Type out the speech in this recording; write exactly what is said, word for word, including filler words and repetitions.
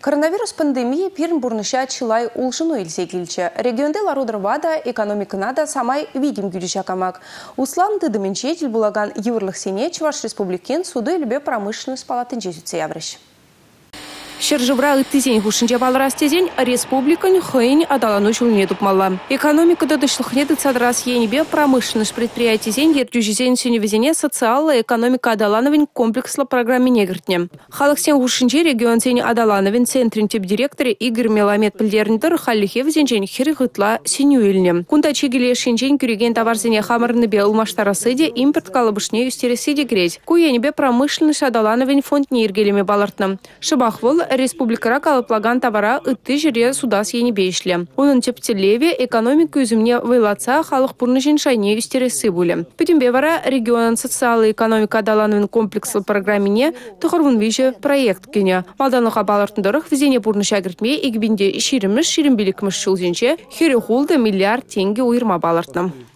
Коронавирус пандемия пирн бурныша чылай улшыну илсе келчі. Регионде ларудырвада экономиканада самай видим гюдишакамак. Услан тыдымынче тел булаган еврлых сене Чуваш республикен суду илбе промышленность палатын жезутсе яврыш. Шержевра ыттызень хушинче балрастезень республикань хыйн адалану чулне тупмалла. Экономика додышлыхне дыцадрас енебе промышленность предприятизень ертюжизень сеневизене социалла экономика адалановин комплексло программе негртне. Халыксен хушинче регионсень адалановин центрин тип директоре Игорь Меламед пильдернитер халлихевзенчень хирыгытла синюильне. Кунда чигеле шинчень кюреген товарзене хамырныбе улмаштарасыде импорт калыбышне юстересиде греть. Куенебе промышленность адалановин фонд нейргелеме балартны. Шыбахвыл республикара калыплаган товара ытты жире судас енебейшле. Унын тептелеве экономика үзімне вайлаца халық пурнышын шайне юстересы буле. Пөтімбе вара регион социалы экономика адаланын комплекслы программине тұхырвын виже проект кене. Малданлыға балартындырық візене пурныша кіртме егбінде шириміш ширимбелікміш шылзенче хері хулды миллиард тенге уйырма балартным.